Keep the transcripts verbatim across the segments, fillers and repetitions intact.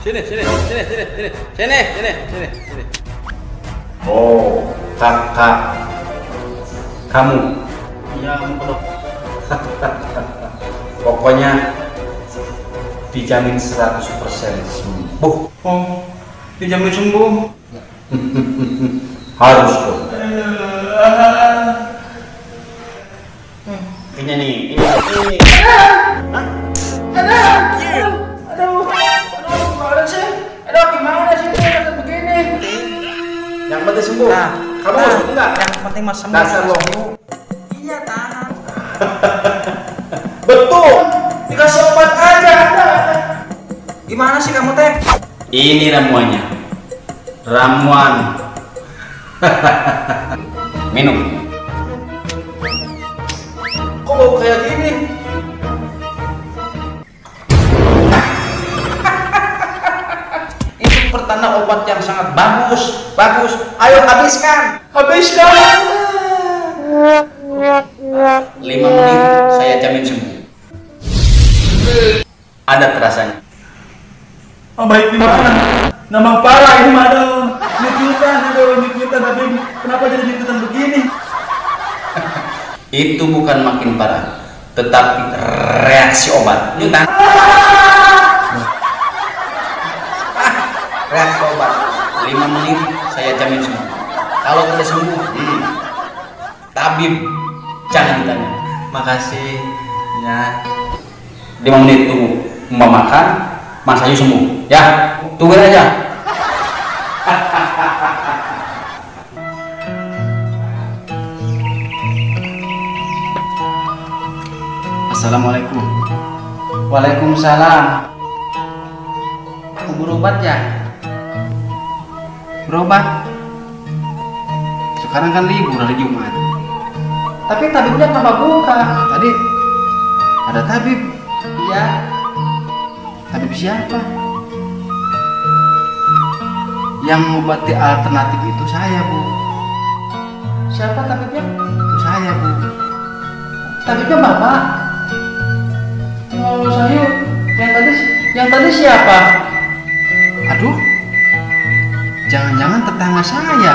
Sini, sini, sini, sini, sini, sini, sini, sini, sini. Oh, kakak. Kamu? Iya, kamu kalau pokoknya dijamin seratus persen sembuh. oh, dijamin sembuh. Harus dong. Ini nih, ini, ini. Hah? Ada, aduh, aduh, gimana sih? Aduh, gimana sih ini begini? Yang penting sembuh. Nah, Kamu nah, harus enggak? yang penting mas sembuh. Dasar lo. Iya, tahan. Betul. Dikasih obat aja. Gimana sih kamu teh? Ini ramuannya. Ramuan. Minum. Kok bau kayak gini? Itu pertanda obat yang sangat bagus, bagus. Ayo habiskan, habiskan. Lima menit saya jamin sembuh. Ada terasanya. Oh baik di mana? Nama parah ini mah ada nyukitan, ada nyukitan, tapi kenapa jadi nyukitan begini? Itu bukan makin parah, tetapi reaksi obat. Nyutan. Reaksi obat. Lima menit saya jamin sembuh. Kalau tidak sembuh, hmm, tabib jangan ditanya. Makasih ya. Lima menit tunggu, mau makan, Mas Ayu sembuh. Ya, tungguin aja. Assalamualaikum. Waalaikumsalam. Mau berobat ya? Berobat? Sekarang kan libur hari Jumat. Tapi tabibnya tambah buka. Tadi ada tabib. Iya. Tabib siapa? Yang mengobati alternatif itu saya, Bu. Siapa tabibnya? Itu saya, Bu. Tabibnya Bapak. Oh, saya yang tadi yang tadi siapa? Aduh. Jangan-jangan tetangga saya.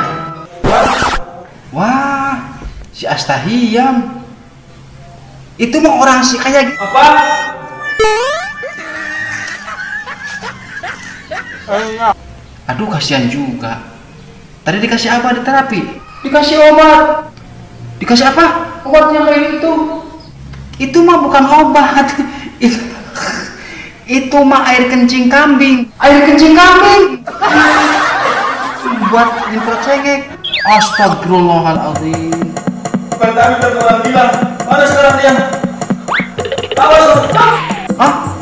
Wah, si Astahiyam. Itu mah orang sih kayak apa? Aduh, kasihan juga. Tadi dikasih apa di terapi? Dikasih obat. Dikasih apa? Obat yang kayak itu. Itu mah bukan obat. Itu, itu mah air kencing kambing. Air kencing kambing. Buat nyemprot cengek. Astagfirullahaladzim. Bukan tadi udah orang bilang. Mana sekarang dia? Awas. Hah?